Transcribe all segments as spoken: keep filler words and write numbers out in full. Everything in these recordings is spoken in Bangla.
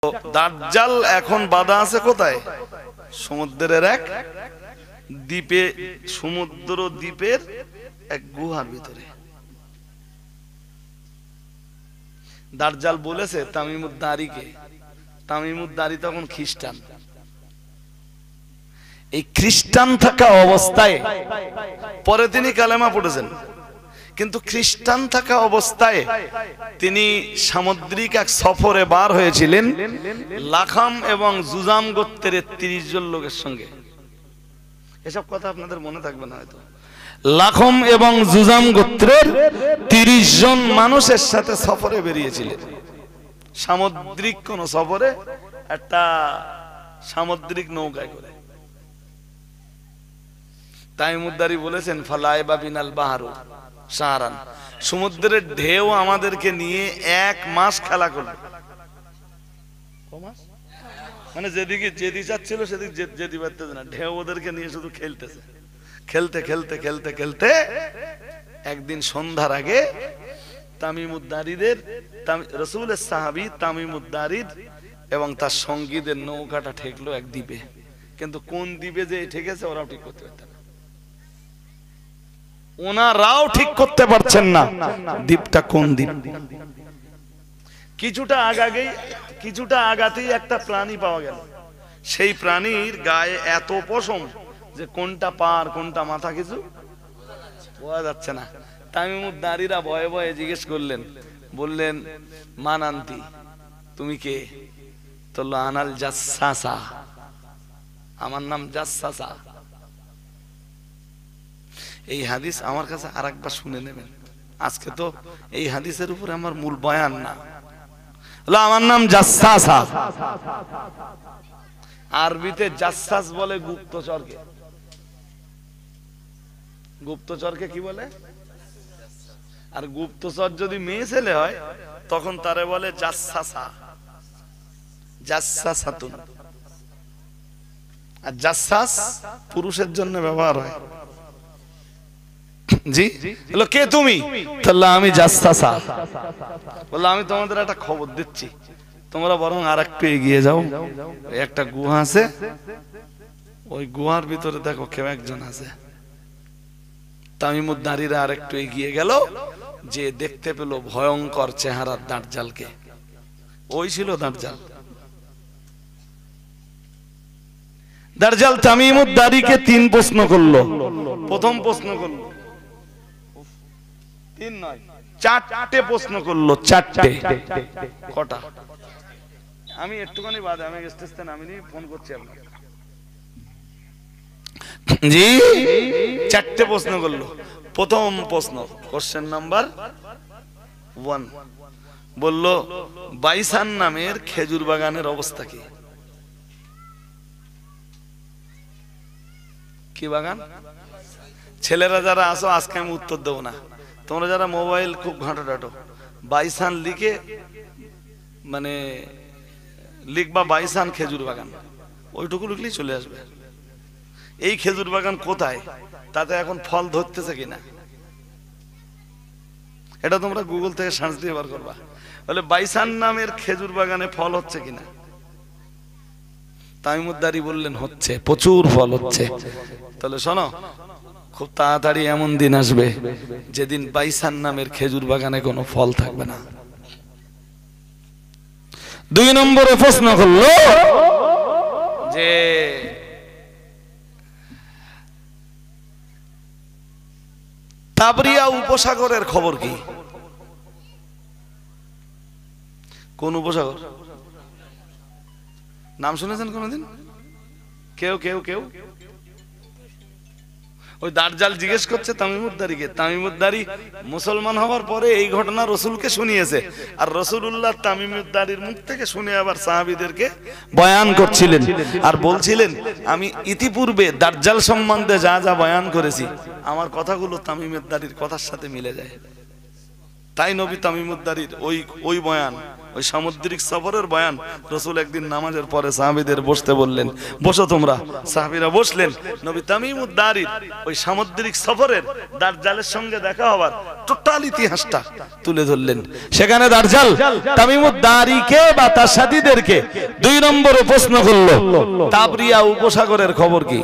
দাজ্জাল এখন বাধা আছে কোথায়? সমুদ্রের এক দ্বীপে, সমুদ্র দ্বীপের এক গুহার ভিতরে। দাজ্জাল বলেছে তামিমুদ্দারিকে, তামিমুদ্দারি তখন খ্রিস্টান। এই খ্রিস্টান থাকা অবস্থায়, পরে তিনি কালেমা পড়েছেন, কিন্তু খ্রিস্টান থাকা অবস্থায় তিনি সামুদ্রিক এক সফরে বার হয়েছিলেন লাখাম এবং জুজাম গোত্রের তিরিশ জন লোকের সঙ্গে। এসব কথা আপনাদের মনে থাকবে না হয়তো। লাখম এবং জুজাম গোত্রের তিরিশ জন মানুষের সাথে সফরে বেরিয়েছিলেন, সামুদ্রিক কোন সফরে, একটা সামুদ্রিক নৌকায় করে। তামিমুদ্দারি বলেছেন ফালাইবা বিনাল বাহারু সাহারান, সমুদ্রের ঢেউ আমাদেরকে নিয়ে এক মাস খেলা করল। মানে যেদিকে যেতে চাচ্ছিল সেদিকে যেতে পারতেছে না, ঢেউ ওদেরকে নিয়ে শুধু খেলতেছে। খেলতে খেলতে খেলতে খেলতে একদিন সন্ধ্যার আগে তামিমুদ্দারিদের, রাসূলের সাহাবী তামিমুদ্দারির এবং তার সঙ্গীদের নৌকাটা ঠেকলো এক দ্বীপে, কিন্তু কোন দ্বীপে যে ঠেকেছে ওরাও ঠিক করতে পারতেন না, ওনারাও ঠিক করতে পারছেন না দ্বীপটা কোন দ্বীপ। কিছুটা আগাগেই, কিছুটা আগাতেই একটা প্রাণী পাওয়া গেল। সেই প্রাণীর গায়ে এত পশম যে কোনটা পার কোনটা মাথা কিছু বোঝা যাচ্ছে না। তামিমুদ্দারিরা ভয়ে ভয়ে জিজ্ঞেস করলেন, বললেন মানান্তি, তুমি কে? তো আনাল জাসসাসা, আমার নাম জাসসাসা। এই হাদিস আমার কাছে আরেকবার শুনে নেবেন, আজকে তো এই হাদিসের উপরে আমার মূল বয়ান না। আমার নাম জাসসাসা, আরবিতে জাসসাস বলে গুপ্তচরকে। গুপ্তচরকে কি বলে? আর গুপ্তচর যদি মেয়ে ছেলে হয় তখন তারে বলে জাসসাসা, জাসসাসাতুন। আর জাসসাস পুরুষের জন্য ব্যবহার হয়। জি, বললো কে তুমি? তাহলে আমি জাসসাসা। বললো আমি তোমাদের একটা খবর দিচ্ছি, তোমরা বরং আর একটু এগিয়ে যাও, একটা গুহা আছে, ওই গুহার ভিতরে দেখো কেউ একজন আছে। তামিমুদ্দারিরা আর একটু এগিয়ে গেল, যে দেখতে পেল ভয়ঙ্কর চেহারার দাজ্জালকে। ওই ছিল দাজ্জাল। দাজ্জাল তামিমুদ্দারিকে তিন প্রশ্ন করলো। প্রথম প্রশ্ন করলো, তিন নয় চারটে প্রশ্ন করলো, চারটে। কটা? আমি একটুখানি বাদে, আমি স্টেজে নামিনি, ফোন করছি আপনাকে। জি, চারটে প্রশ্ন করলো। প্রথম প্রশ্ন, কোশ্চেন নাম্বার ওয়ান, বলল বাইসান নামের খেজুর বাগানের অবস্থা কি? কি বাগান? ছেলেরা যারা আসো, আজকে আমি উত্তর দেবো না, তোমরা যারা মোবাইল খুব ঘাঁটো, বাইসান লিখে মানে লিখবা বাইসান খেজুর বাগান, ওইটুকু লিখলেই চলে আসবে। এই খেজুর বাগান কোথায়, তাতে এখন ফল ধরতেছে কিনা, এটা তোমরা গুগল থেকে সার্চ দিয়ে বার করবা। বলে বাইসান নামের খেজুর বাগানে ফল হচ্ছে কিনা। তামিমুদ্দারি বললেন হচ্ছে, প্রচুর ফল হচ্ছে। তাহলে শোনো, খুব তাড়াতাড়ি এমন দিন আসবে যেদিন বাইসান নামের খেজুর বাগানে কোনো ফল থাকবে না। দুই নম্বরে প্রশ্ন করলো যে তাবরিয়া উপসাগরের খবর কি? কোন উপসাগর? নাম শুনেছেন কোনদিন? কেউ কেউ কেউ ওই দাজ্জাল জিজ্ঞেস করছে তামিমুদ্দারিকে। তামিমুদ্দারি মুসলমান হওয়ার পরে এই ঘটনা রসুলকে শুনিয়েছে, আর রসুলুল্লাহ তামিমুদ্দারির মুখ থেকে শুনে আবার সাহাবীদেরকে বয়ান করছিলেন, আর বলছিলেন আমি ইতিপূর্বে দাজ্জাল সম্বন্ধে যা যা বয়ান করেছি আমার কথাগুলো তামিমুদ্দারির কথার সাথে মিলে যায়। তাই নবী তামিমুদ্দারির ওই ওই বয়ান, ওই সামুদ্রিক সফরের বয়ান রাসূল একদিন নামাজের পরে সাহাবীদের বসতে বললেন, বসো তোমরা। সাহাবীরা বসলেন। নবী তামিমুদ দারির ওই সামুদ্রিক সফরের দাজ্জালের সঙ্গে দেখা হবার টোটাল ইতিহাসটা তুলে ধরলেন। সেখানে দাজ্জাল তামিমুদ দারিকে বা তার সাথীদেরকে দুই নম্বরে প্রশ্ন করলো, তাবরিয়া উপসাগরের খবর কি?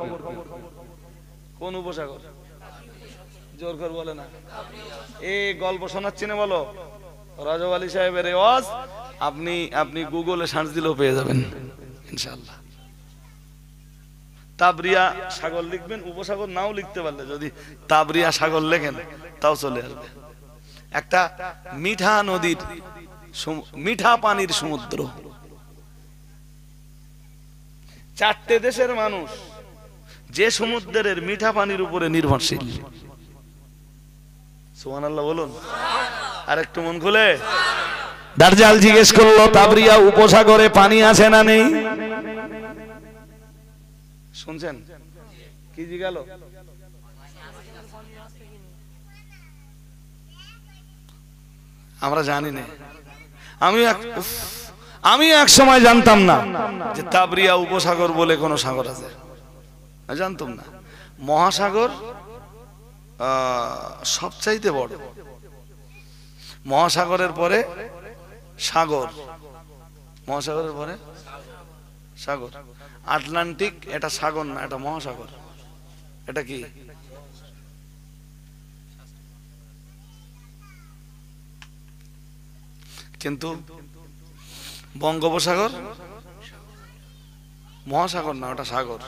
কোন উপসাগর? জোর করে বলে না। এই গল্প শোনাচ্ছি না, বলো রাজব আলী সাহেবের ওয়াজ আপনি আপনি গুগলে সার্চ দিলেও পেয়ে যাবেন ইনশাআল্লাহ। তাবরিয়া সাগর লিখবেন, উপসাগর নাও লিখতে পারলে যদি তাবরিয়া সাগর লেখেন তাও চলে আসবে। একটা মিঠা নদীর মিঠা পানির সমুদ্র। চারটে দেশের মানুষ যে সমুদ্রের মিঠা পানির উপরে নির্ভরশীল। সুবহানাল্লাহ বলুন আর একটু মন খুলে। দাজ্জাল জিজ্ঞেস করলো, তাবরিয়া উপসাগরে পানি আছে না নেই? শুনছেন কি জিজ্ঞালো? আমরা জানি না। আমি এক আমি এক সময় জানতাম না যে তাবরিয়া উপসাগর বলে কোন সাগর আছে, জানতাম না। মহাসাগর সবচাইতে বড়, মহাসাগরের পরে সাগর, মহাসাগরের পরে সাগর। আটলান্টিক এটা সাগর না, এটা মহাসাগর। এটা কি? কিন্তু বঙ্গোপসাগর মহাসাগর না, ওটা সাগর।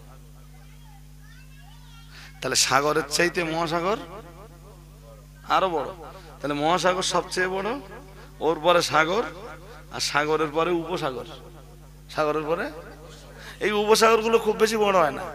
তাহলে সাগরের চাইতে মহাসাগর আরো বড়। তাহলে মহাসাগর সবচেয়ে বড়, ওর পরে সাগর, আর সাগরের পরে উপসাগর, সাগরের পরে। এই উপসাগর গুলো খুব বেশি বড় হয় না।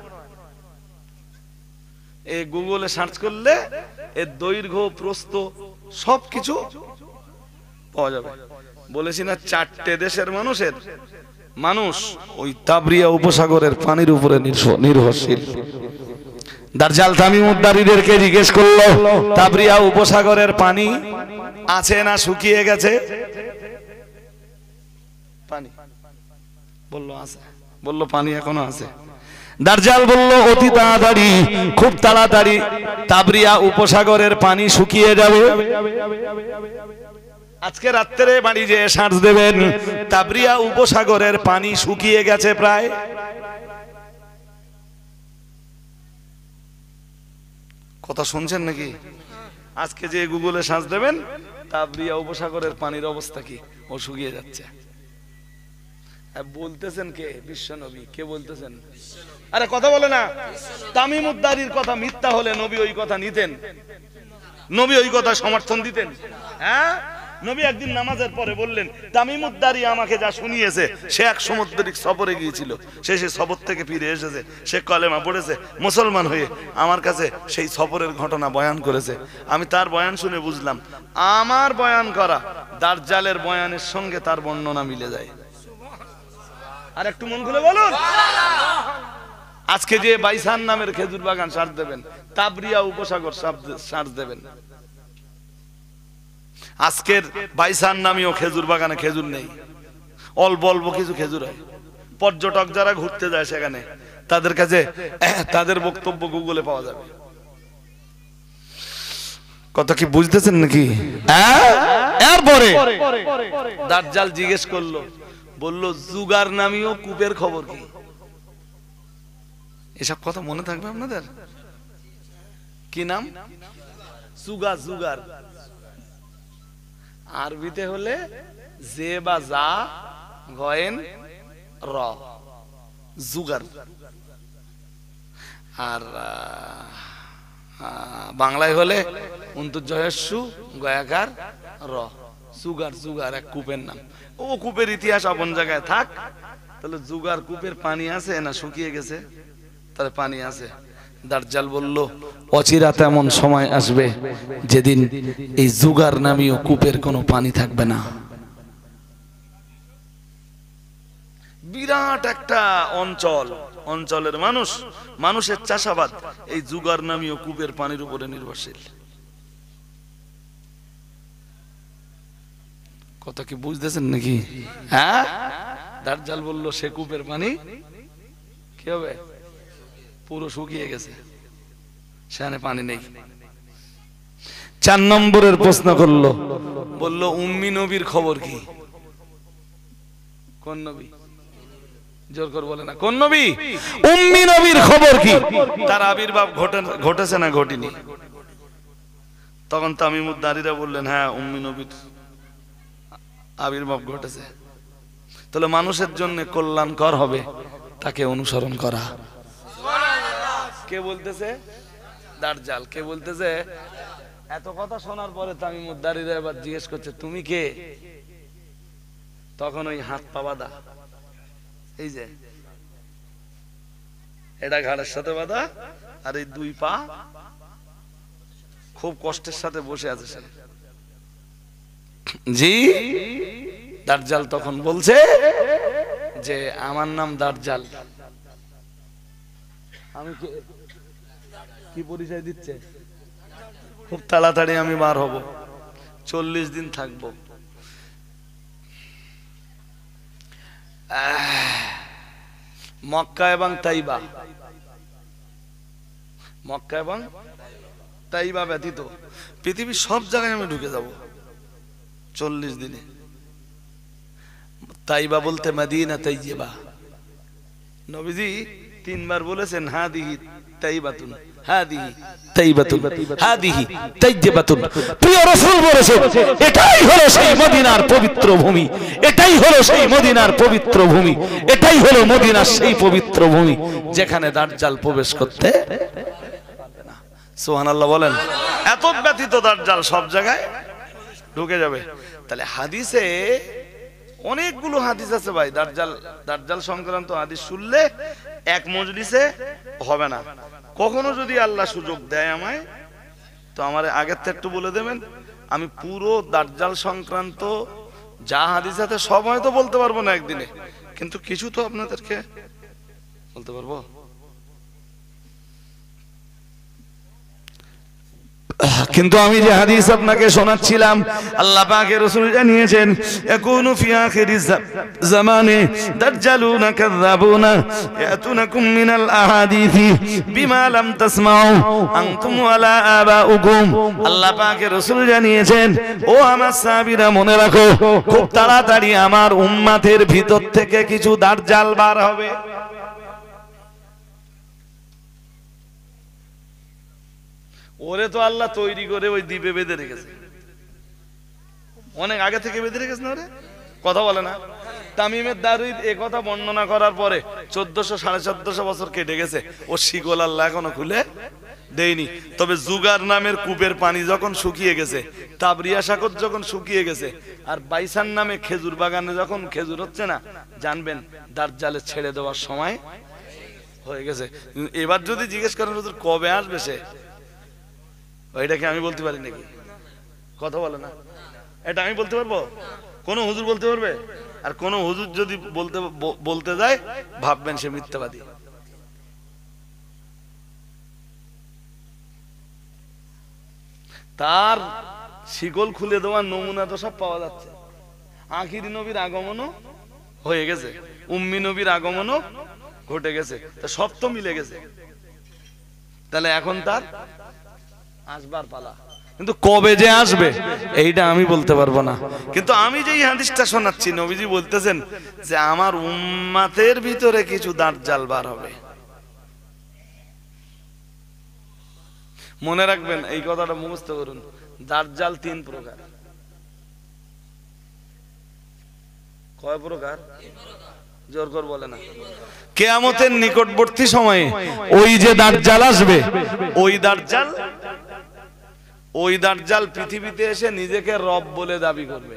এই গুগলে সার্চ করলে এর দৈর্ঘ্য প্রস্থ সবকিছু পাওয়া যাবে। বলেছি না চারটে দেশের মানুষের মানুষ ওই তাবরিয়া উপসাগরের পানির উপরে নির্ভরশীল। দাজ্জাল তামিমুদ দারিদেরকে জিজ্ঞেস করলো, তাবরিয়া উপসাগরের পানি আছে না শুকিয়ে গেছে? পানি বললো আছে, বললো পানি এখনো আছে। দাজ্জাল বলল, অতি তাড়াতাড়ি, খুব তাড়াতাড়ি তাবরিয়া উপসাগরের পানি শুকিয়ে যাবে। আজকে রাত্রে বাড়ি যে সার্চ দেবেন, তাবরিয়া উপসাগরের পানি শুকিয়ে গেছে প্রায়। কথা শুনছেন নাকি? আজকে যে গুগলে সার্চ দেবেন, তাবরিয়া উপসাগরের পানির অবস্থা কি, ও শুকিয়ে যাচ্ছে। বলতেছেন কে? বিশ্ব নবী। কে বলতেছেন? আরে কথা বলে না। তামিমুদ দারির কথা মিথ্যা হলে নবী ওই কথা নিতেন, নবী ওই কথা সমর্থন দিতেন? হ্যাঁ, নবী একদিন নামাজের পরে বললেন, তামিমুদ দারি আমাকে যা শুনিয়েছে, সে এক সামুদ্রিক সফরে গিয়েছিল, সে সে সফর থেকে ফিরে এসেছে, সে কলেমা পড়েছে, মুসলমান হয়ে আমার কাছে সেই সফরের ঘটনা বয়ান করেছে। আমি তার বয়ান শুনে বুঝলাম আমার বয়ান করা দাজ্জালের বয়ানের সঙ্গে তার বর্ণনা মিলে যায়। আর একটু মন খুলে বলুন। আজকে যে বাইসান নামের খেজুর বাগান সার্চ দেবেন, তাবরিয়া উপসাগর সার্চ দেবেন, আজকের বাইসান নামীয় খেজুর বাগানে খেজুর নেই, অল্প অল্প কিছু খেজুর হয়। পর্যটক যারা ঘুরতে যায় সেখানে, তাদের কাছে তাদের বক্তব্য গুগলে পাওয়া যাবে। কথা কি বুঝতেছেন নাকি? এরপরে দাজ্জাল জিজ্ঞেস করলো, বললো জুগার নামীয় কূপের খবর কি? এসব কথা মনে থাকবে আপনাদের? কি নাম? সুগা, জুগার। আরবিতে হলে জে বা জা গয়েন র, জুগার। আর বাংলায় হলে অন্তর্জয়স্যু গয়াকার র, সুগার। জুগার এক কূপের নাম। ও কূপের ইতিহাস আপন জায়গায় থাক। তাহলে জুগার কূপের পানি আছে না শুকিয়ে গেছে? তাহলে পানি আছে। দাজ্জাল বলল, অচিরাতে এমন সময় আসবে যেদিন এই জুগার নামীয় কূপের কোনো পানি থাকবে না। বিরাট একটা অঞ্চল, অঞ্চলের মানুষ, মানুষের চাষাবাদ এই জুগার নামীয় কূপের পানির উপরে নির্ভরশীল। কথা কি বুঝতেছেন নাকি? হ্যাঁ, দাজ্জাল বললো সে কূপের পানি কি হবে, পুরো শুকিয়ে গেছে, সেখানে পানি নেই। চার নম্বরের প্রশ্ন করলো, বলল উম্মি নবীর খবর কি? কোন নবী? জোর করে বলে না, কোন নবী? উম্মি নবীর খবর কি? তার আবির্ভাব ঘটেছে না ঘটেনি? তখন তামিমুদ্দারীরা বললেন হ্যাঁ, উম্মি নবীর আবির্ভাব ঘটেছে। তাহলে মানুষের জন্য কল্যাণকর হবে তাকে অনুসরণ করা। কে বলতেছে? দাজ্জাল। কে বলতেছে? এত কথা শোনার পরে তামিমুদ্দারীরা এবার জিজ্ঞেস করছে তুমি কে? তখন ওই হাত পা বাঁধা, এই যে এটা ঘাড়ের সাথে বাঁধা, আর এই দুই পা খুব কষ্টের সাথে বসে আছে সে। জি, দাজ্জাল তখন বলছে যে আমার নাম দাজ্জাল। আমি কি পরিচয় দিচ্ছে? খুব তাড়াতাড়ি আমি বার হব, চল্লিশ দিন থাকবো। মক্কা এবং তাইবা, মক্কা এবং তাইবা ব্যতীত পৃথিবীর সব জায়গায় আমি ঢুকে যাব চল্লিশ দিনে। তাইবা বলতে মদিনা তাইয়্যিবা। নবীজি তিনবার বলেছেন হাদিহি তাইবাতুন, হাদিহি তাইবাতুন, হাদিহি তাইয়্যিবাতুন। প্রিয় রাসূল বলেছেন এটাই হলো সেই মদিনার পবিত্র ভূমি, এটাই হলো সেই মদিনার পবিত্র ভূমি, এটাই হলো মদিনার সেই পবিত্র ভূমি যেখানে দাজ্জাল প্রবেশ করতে পারবে না। সুবহানাল্লাহ বলেন। এত ব্যতীত দাজ্জাল সব জায়গায় ঢুকে যাবে। তাহলে হাদিসে অনেকগুলো হাদিস আছে ভাই, দাজ্জাল দাজ্জাল সংক্রান্ত হাদিস শুনলে এক মজলিসে হবে না। কখনো যদি আল্লাহ সুযোগ দেয় আমায়, তো আমার আগের থেকে একটু বলে দেবেন, আমি পুরো দাজ্জাল সংক্রান্ত যা হাদিস আছে সব হয়তো বলতে পারবো না একদিনে, কিন্তু কিছু তো আপনাদেরকে বলতে পারবো। কিন্তু আমি যে হাদিস আপনাকে শোনাচ্ছিলাম, আল্লাহ পাকের রাসূল জানিয়েছেন ইয়াকুনু ফি আখিরিজ জামানে দাজ্জালুনা কাযাবুনা ইয়াতুনাকুম মিনাল আহাদিসি বিমা লাম তাসমাউ আনতুম ওয়ালা আবাউকুম। আল্লাহ পাকের রাসূল জানিয়েছেন ও আমার সাহাবীরা মনে রাখো, খুব তাড়াতাড়ি আমার উম্মতের ভিতর থেকে কিছু দাজ্জাল বার হবে। ওরে তো আল্লাহ তৈরি করে ওই দ্বীপে বেঁধে রেখেছে, অনেক আগে থেকে বেঁধে রেখেছে না ওরে, কথা বলে না। তামিমের দারুই এ কথা বর্ণনা করার পরে চোদ্দশো সাড়ে চোদ্দশো বছর কেটে গেছে, ও শিকল আল্লাহ এখনো খুলে দেয়নি। তবে জুগার নামের কূপের পানি যখন শুকিয়ে গেছে, তাবরিয়া সাগর যখন শুকিয়ে গেছে, আর বাইসান নামে খেজুর বাগানে যখন খেজুর হচ্ছে না, জানবেন দাজ্জালের ছেড়ে দেওয়ার সময় হয়ে গেছে। এবার যদি জিজ্ঞেস করেন হুজুর কবে আসবে সে, এটাকে আমি বলতে পারি নাকি? কথা বলে না, এটা আমি বলতে পারবো? কোন হুজুর বলতে পারবে? আর কোন হুজুর যদি বলতে বলতে যায় ভাববেন সে মিথ্যাবাদী। তার শিকল খুলে দেওয়ার নমুনা তো সব পাওয়া যাচ্ছে। আখিরি নবীর আগমনও হয়ে গেছে, উম্মি নবীর আগমনও ঘটে গেছে, তা সব তো মিলে গেছে। তাহলে এখন তার আসবার পালা, কিন্তু কবে যে আসবে এইটা আমি বলতে পারবো না। কিন্তু আমি যে হাদিসটা শোনাচ্ছি, নবীজি বলতেছেন যে আমার উম্মতের ভিতরে কিছু দাজ্জাল বার হবে। মনে রাখবেন, এই কথাটা মুখস্থ করুন, দাজ্জাল তিন প্রকার। কয় প্রকার? জোর করে বলে না। কিয়ামতের নিকটবর্তী সময়ে ওই যে দাজ্জাল আসবে, ওই দাজ্জাল ওই দাজ্জাল পৃথিবীতে এসে নিজেকে রব বলে দাবি করবে।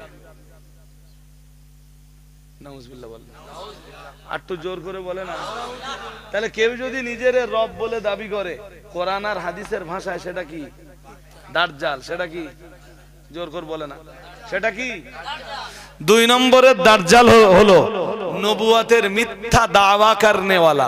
নাউজুবিল্লাহ বলেন, আর একটু জোর করে বলে না। তাহলে কেউ যদি নিজের রব বলে দাবি করে, কোরআন আর হাদিসের ভাষায় সেটা কি? দাজ্জাল। সেটা কি? জোর করে বলে না, সেটা কি? দুই নম্বরের দাজ্জাল হলো নবুয়তের মিথ্যা দাওয়া করনেওয়ালা।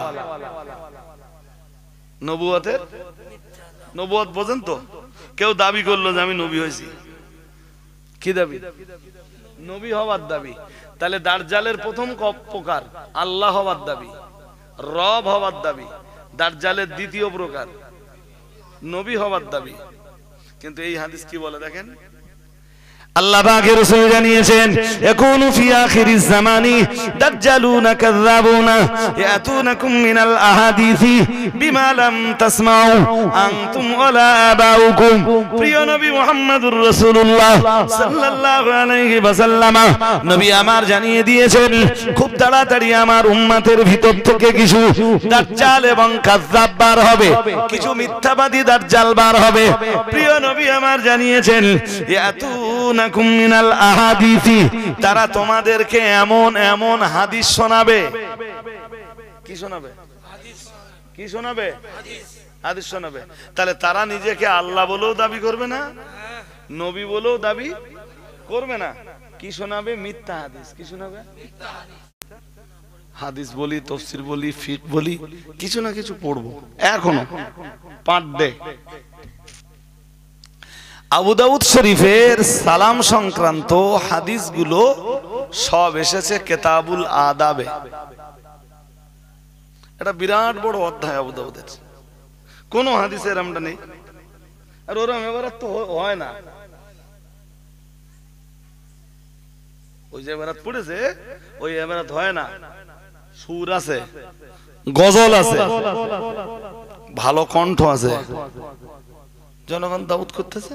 নবুয়তের, নবুয়ত বোঝেন তো? কেউ দাবি করলো যে আমি নবী হয়েছি, কি দাবি? নবী হওয়ার দাবি। তাহলে দাজ্জালের প্রথম প্রকার আল্লাহ হওয়ার দাবি, রব হওয়ার দাবি। দাজ্জালের দ্বিতীয় প্রকার নবী হওয়ার দাবি। কিন্তু এই হাদিস কি বলে দেখেন, আল্লাহ পাকের রাসূল জানিয়েছেন ইয়াকুনু ফি আখিরিজ জামানি দাজ্জালুনা কাযাবুনা ইয়াতুনাকুম মিনাল আহাদিসি বিমা লাম তাসমাউ আনতুম ওয়ালা আবাউকুম। প্রিয় নবী মুহাম্মদুর রাসূলুল্লাহ সাল্লাল্লাহু আলাইহি ওয়াসাল্লাম নবী আমার জানিয়ে দিয়েছেন খুব তাড়াতাড়ি আমার উম্মতের ভিতর থেকে কিছু দাজ্জাল এবং কাযযাব বার হবে, কিছু মিথ্যাবাদী দাজ্জাল বার হবে। প্রিয় নবী আমার জানিয়েছেন ইয়াতুনা মিনাল আহাদিসি, তারা তোমাদেরকে এমন এমন হাদিস শোনাবে। কি শোনাবে? কি শোনাবে? হাদিস শোনাবে। তাহলে তারা নিজেকে আল্লাহ বলেও দাবি করবে না, নবী বলেও দাবি করবে না। কি শোনাবে? মিথ্যা হাদিস। কি শোনাবে? হাদিস বলি, তাফসীর বলি, ফিকহ বলি, কিছু না কিছু পড়বো এখনো পাঠ দে। আবু দাউদ শরীফের সালাম সংক্রান্ত হাদিসগুলো সব এসেছে কিতাবুল আদাবে। এটা বিরাট বড় অধ্যায় আবু দাউদের, কোন হাদিসের আমরা নেই। আর ওরম এবার তো হয় না, ওই যে এবারাত পড়েছে ওই এবারাত হয় না। সুর আছে, গজল আছে, ভালো কণ্ঠ আছে, জনগণ দাউদ করতেছে।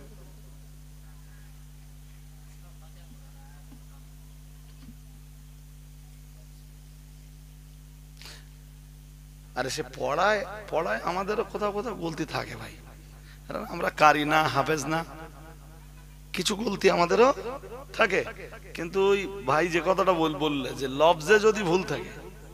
আরে সে পড়ায় পড়ায় আমাদেরও কোথাও কোথাও গলতি থাকে ভাই, আমরা কারি না, হাফেজ না, কিছু গলতি আমাদেরও থাকে। কিন্তু ওই ভাই যে কথাটা বললে যে লফজে যদি ভুল থাকে,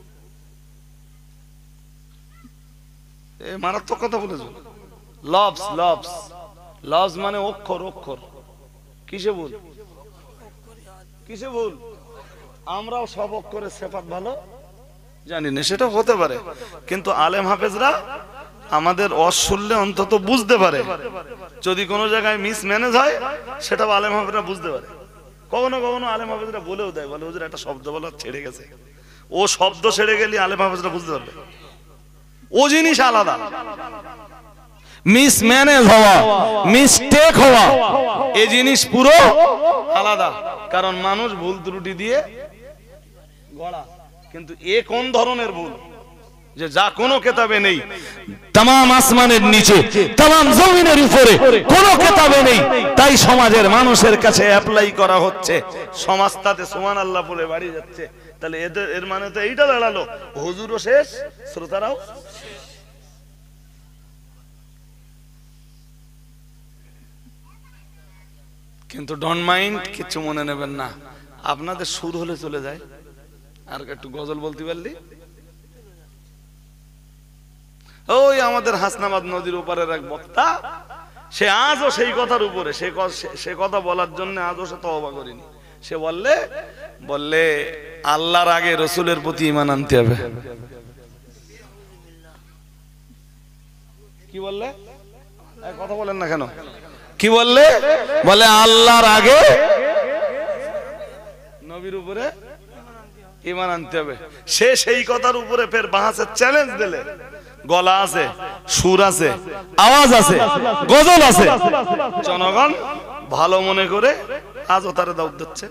এ মারাত্মক কথা বলেছো। লফজ লফজ লফজ মানে অক্ষর, অক্ষর। কিসে ভুল? কিসে ভুল? আমরাও সব অক্ষরের সিফাত ভালো জানি না, সেটা হতে পারে। কিন্তু আলেম হাফেজরা আমাদের অশুনলে অন্তত বুঝতে পারে। যদি কোনো জায়গায় মিস ম্যানেজ হয় সেটা আলেম হাফেজরা বুঝতে পারে। কখনো কখনো আলেম হাফেজরা বলেও দেয়, বলে হুজুর একটা শব্দ বলা ছেড়ে গেছে। ও শব্দ ছেড়ে গেলে আলেম হাফেজরা বুঝতে পারবে। ও জিনিস আলাদা, মিস ম্যানেজ হওয়া, মিস্টেক হওয়া, এই জিনিস পুরো আলাদা। কারণ মানুষ ভুল ত্রুটি দিয়ে গড়া। কিন্তু এ কোন ধরনের ভুল যে যা কোনো কিতাবে নেই, तमाम আসমানের নিচে, तमाम জমিনের উপরে কোনো কিতাবে নেই, তাই সমাজের মানুষের কাছে অ্যাপ্লাই করা হচ্ছে। সমাজ তাতে সুবহানাল্লাহ বলে বাড়ি যাচ্ছে। তাহলে এদের এর মানে তো এইটা দাঁড়ালো হুজুরও শেষ, শ্রোতারাও শেষ। কিন্তু ডোন্ট মাইন্ড, কিছু মনে নেবেন না। আপনাদের সুর হলে চলে যায়, আর একটু গজল বলতে পারলি। ওই আমাদের হাসনাবাদ নদীর উপরের এক বক্তা, সে আজও সেই কথার উপরে, সে কথা বলার জন্য আজও সে তওবা করেনি। সে বললে বললে আল্লাহর আগে রসুলের প্রতি ঈমান আনতে হবে। কি বললে? কথা বলেন না কেন? কি বললে? বলে আল্লাহর আগে নবীর উপরে ঈমান আনতে হবে। সে সেই কথার উপরে ফের বাহাসের চ্যালেঞ্জ দিলে, গলা আছে, সুর আছে, আওয়াজ আছে, গজল আছে, জনগণ ভালো মনে করে আজও তারে দাউদ দিচ্ছে।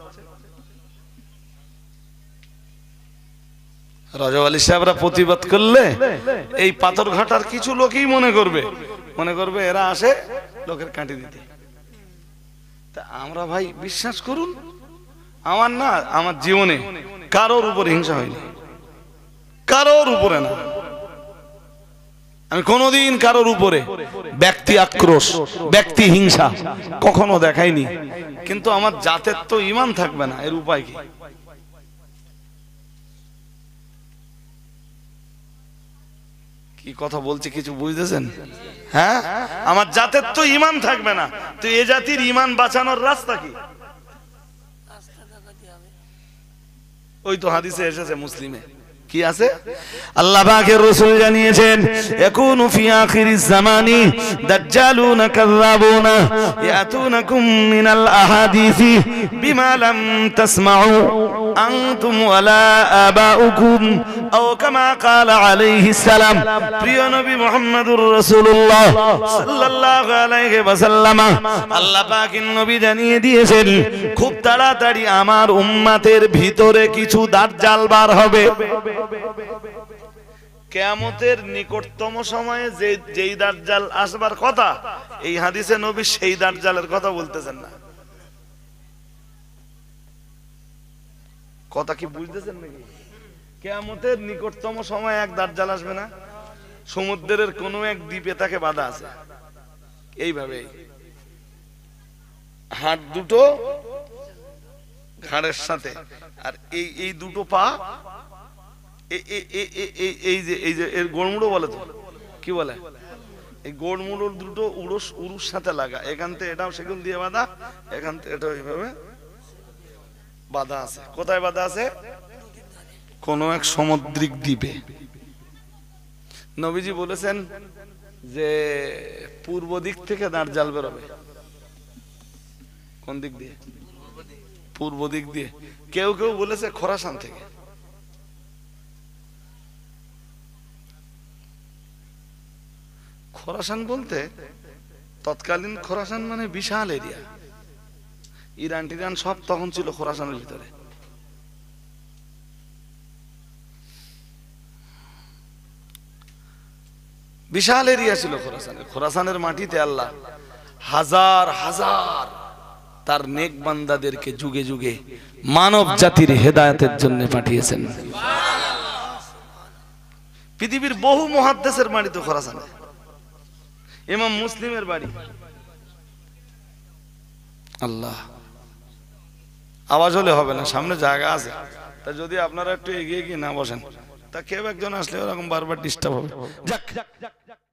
রাজা আলী সাহেবরা প্রতিবাদ করলে এই পাথর ঘাটার কিছু লোকই মনে করবে মনে করবে এরা আসে লোকের কাটি দিতে। তা আমরা ভাই বিশ্বাস করুন, আমার না আমার জীবনে কারোর উপরে হিংসা হয়নি, কারোর উপরে না। আমি কোনোদিন কারোর উপরে ব্যক্তি আক্রোশ, ব্যক্তি হিংসা কখনো দেখাইনি। কিন্তু আমার জাতের তো ঈমান থাকবে না, এর উপায় কি? কি কথা বলছি কিছু বুঝতেছেন? হ্যাঁ, আমার জাতের তো ঈমান থাকবে না, তো এ জাতির ঈমান বাঁচানোর রাস্তা কি? ওই তো হাদিসে এসেছে, মুসলিমে কি আছে? আল্লাহ পাকের রাসূল জানিয়েছেন ইয়াকুনু ফি আখিরিজ জামানি দাজ্জাল দাজ্জালুনা কাযাবুনা ইয়াতুনাকুম মিনাল আহাদিসি বিমা লাম তাসমাউ আনতুম ওয়ালা আবাউকুম আও কামা ক্বালা আলাইহিস সালাম। প্রিয় নবী মুহাম্মদুর রাসূলুল্লাহ সাল্লাল্লাহু আলাইহি ওয়াসাল্লাম আল্লাহ পাকের নবী জানিয়ে দিয়েছেন খুব তাড়াতাড়ি আমার উম্মতের ভিতরে কিছু দাজ্জাল বার হবে। কিয়ামতের নিকটতম সময়ে যে যেই দাজ্জাল আসবার কথা, এই হাদিসে নবী সেই দাজ্জালের কথা বলতেছেন না। কথা কি বুঝতেছেন নাকি? কিয়ামতের নিকটতম সময়ে এক দাজ্জাল আসবে না, সমুদ্রের কোনো এক দ্বীপে তাকে বাঁধা আছে, এইভাবে হাত দুটো ঘাড়ের সাথে, আর এই এই দুটো পা এই যে এই যে এর গোড়মুড়ো বলে, তো কি বলে, এই গোড়মুড়োর দুটো উড়স উরুর সাথে লাগা, এখান থেকে এটাও সেগুন দিয়ে বাঁধা, এখান থেকে এটা এইভাবে বাঁধা আছে। কোথায় বাঁধা আছে? কোন এক সামুদ্রিক দ্বীপে। নবীজি বলেছেন যে পূর্ব দিক থেকে দাজ্জাল বেরোবে। কোন দিক দিয়ে? পূর্ব দিক দিয়ে। কেউ কেউ বলেছে খোরাসান থেকে। খোরাসান বলতে তৎকালীন খোরাসান মানে বিশাল এরিয়া, ইরান টিরান সব তখন ছিল খোরাসানের ভিতরে। বিশাল এরিয়া ছিল খোরাসানের। খোরাসানের মাটিতে আল্লাহ হাজার হাজার তার নেক বান্দাদেরকে যুগে যুগে মানব জাতির হেদায়েতের জন্য পাঠিয়েছেন। পৃথিবীর বহু মুহাদ্দিসের বাড়ি তো খোরাসানে, ইমাম মুসলিমের বাড়ি। আল্লাহ, আওয়াজ হলে হবে না, সামনে জায়গা আছে, তা যদি আপনারা একটু এগিয়ে গিয়ে না বসেন তা কেউ একজন আসলে ওরকম বারবার ডিস্টার্ব হবে। যাক